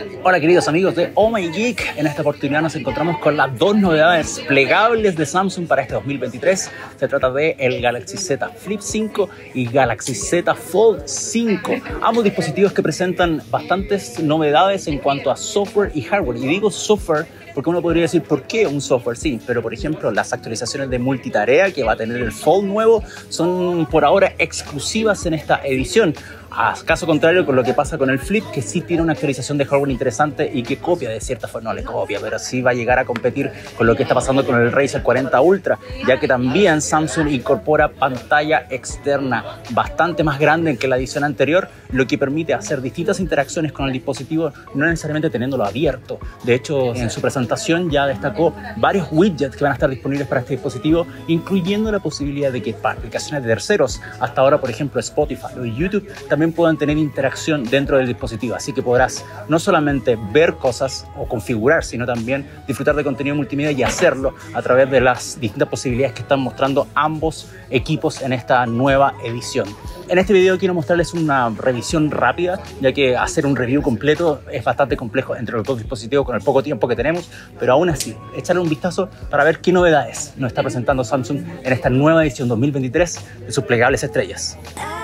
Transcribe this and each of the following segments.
Hola queridos amigos de Oh My Geek, en esta oportunidad nos encontramos con las dos novedades plegables de Samsung para este 2023. Se trata de el Galaxy Z Flip 5 y Galaxy Z Fold 5, ambos dispositivos que presentan bastantes novedades en cuanto a software y hardware. Y digo software porque uno podría decir, ¿por qué un software? Sí, pero por ejemplo las actualizaciones de multitarea que va a tener el Fold nuevo son por ahora exclusivas en esta edición. A caso contrario con lo que pasa con el Flip, que sí tiene una actualización de hardware interesante y que copia de cierta forma, no le copia, pero sí va a llegar a competir con lo que está pasando con el Razer 40 Ultra, ya que también Samsung incorpora pantalla externa bastante más grande que la edición anterior, lo que permite hacer distintas interacciones con el dispositivo, no necesariamente teniéndolo abierto. De hecho, en su presentación ya destacó varios widgets que van a estar disponibles para este dispositivo, incluyendo la posibilidad de que para aplicaciones de terceros, hasta ahora por ejemplo Spotify o YouTube, también puedan tener interacción dentro del dispositivo, así que podrás no solamente ver cosas o configurar, sino también disfrutar de contenido multimedia y hacerlo a través de las distintas posibilidades que están mostrando ambos equipos en esta nueva edición. En este video quiero mostrarles una revisión rápida, ya que hacer un review completo es bastante complejo entre los dos dispositivos con el poco tiempo que tenemos, pero aún así, echarle un vistazo para ver qué novedades nos está presentando Samsung en esta nueva edición 2023 de sus plegables estrellas.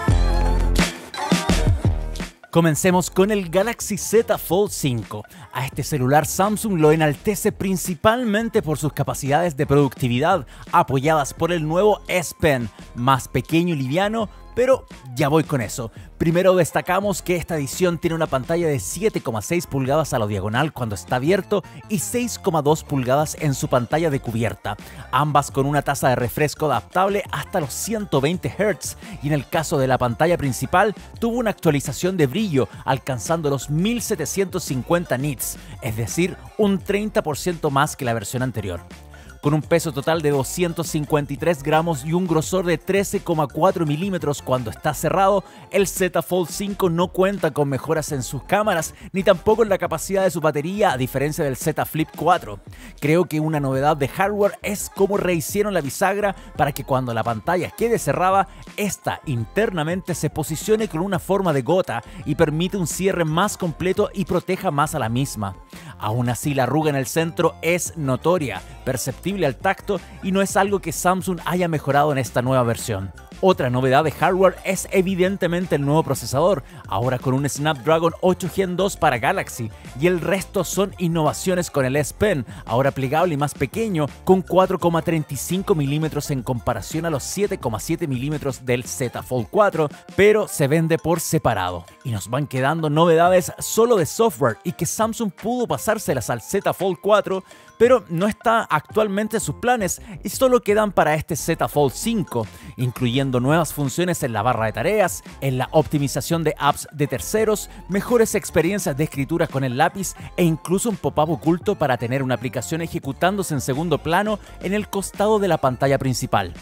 Comencemos con el Galaxy Z Fold 5. A este celular Samsung lo enaltece principalmente por sus capacidades de productividad, apoyadas por el nuevo S Pen, más pequeño y liviano, pero ya voy con eso. Primero destacamos que esta edición tiene una pantalla de 7,6 pulgadas a la diagonal cuando está abierto y 6,2 pulgadas en su pantalla de cubierta, ambas con una tasa de refresco adaptable hasta los 120 Hz, y en el caso de la pantalla principal tuvo una actualización de brillo alcanzando los 1750 nits, es decir, un 30% más que la versión anterior. Con un peso total de 253 gramos y un grosor de 13,4 milímetros cuando está cerrado, el Z Fold 5 no cuenta con mejoras en sus cámaras ni tampoco en la capacidad de su batería, a diferencia del Z Flip 4. Creo que una novedad de hardware es cómo rehicieron la bisagra para que cuando la pantalla quede cerrada, esta internamente se posicione con una forma de gota y permite un cierre más completo y proteja más a la misma. Aún así, la arruga en el centro es notoria, perceptible al tacto, y no es algo que Samsung haya mejorado en esta nueva versión. Otra novedad de hardware es evidentemente el nuevo procesador, ahora con un Snapdragon 8 Gen 2 para Galaxy, y el resto son innovaciones con el S Pen, ahora plegable y más pequeño, con 4,35 milímetros en comparación a los 7,7 milímetros del Z Fold 4, pero se vende por separado. Y nos van quedando novedades solo de software y que Samsung pudo pasárselas al Z Fold 4, pero no está actualmente en sus planes y solo quedan para este Z Fold 5, incluyendo nuevas funciones en la barra de tareas, en la optimización de apps de terceros, mejores experiencias de escritura con el lápiz e incluso un pop-up oculto para tener una aplicación ejecutándose en segundo plano en el costado de la pantalla principal.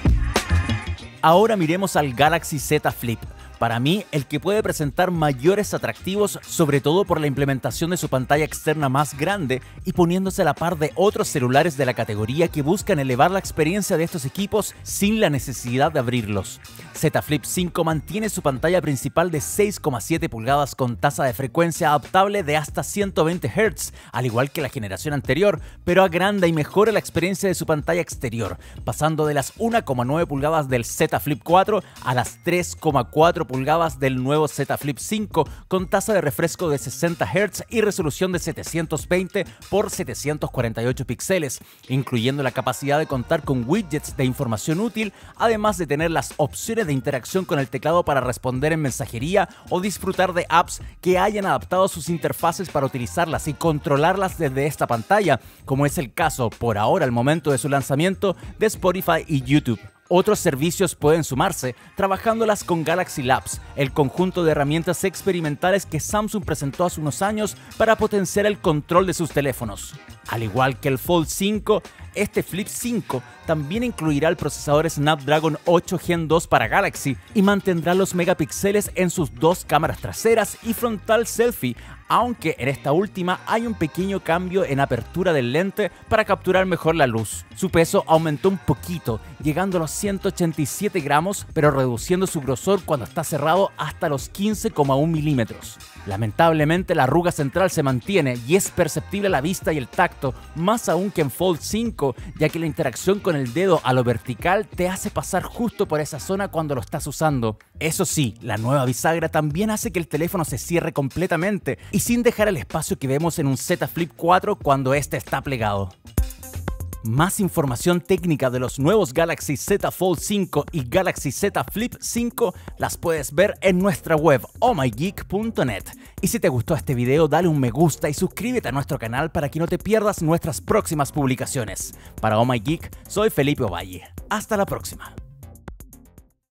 Ahora miremos al Galaxy Z Flip. Para mí, el que puede presentar mayores atractivos, sobre todo por la implementación de su pantalla externa más grande y poniéndose a la par de otros celulares de la categoría que buscan elevar la experiencia de estos equipos sin la necesidad de abrirlos. Z Flip 5 mantiene su pantalla principal de 6,7 pulgadas con tasa de frecuencia adaptable de hasta 120 Hz, al igual que la generación anterior, pero agranda y mejora la experiencia de su pantalla exterior, pasando de las 1,9 pulgadas del Z Flip 4 a las 3,4 pulgadas del nuevo Z Flip 5 con tasa de refresco de 60 Hz y resolución de 720 x 748 píxeles, incluyendo la capacidad de contar con widgets de información útil, además de tener las opciones de interacción con el teclado para responder en mensajería o disfrutar de apps que hayan adaptado sus interfaces para utilizarlas y controlarlas desde esta pantalla, como es el caso por ahora al momento de su lanzamiento de Spotify y YouTube. Otros servicios pueden sumarse, trabajándolas con Galaxy Labs, el conjunto de herramientas experimentales que Samsung presentó hace unos años para potenciar el control de sus teléfonos. Al igual que el Fold 5, este Flip 5 también incluirá el procesador Snapdragon 8 Gen 2 para Galaxy y mantendrá los megapíxeles en sus dos cámaras traseras y frontal selfie, aunque en esta última hay un pequeño cambio en apertura del lente para capturar mejor la luz. Su peso aumentó un poquito, llegando a los 187 gramos, pero reduciendo su grosor cuando está cerrado hasta los 15,1 milímetros. Lamentablemente la arruga central se mantiene y es perceptible a la vista y el tacto, más aún que en Fold 5, ya que la interacción con el dedo a lo vertical te hace pasar justo por esa zona cuando lo estás usando. Eso sí, la nueva bisagra también hace que el teléfono se cierre completamente y sin dejar el espacio que vemos en un Z Flip 4 cuando este está plegado. Más información técnica de los nuevos Galaxy Z Fold 5 y Galaxy Z Flip 5 las puedes ver en nuestra web ohmygeek.net. Y si te gustó este video, dale un me gusta y suscríbete a nuestro canal para que no te pierdas nuestras próximas publicaciones. Para Oh My Geek, soy Felipe Ovalle. Hasta la próxima.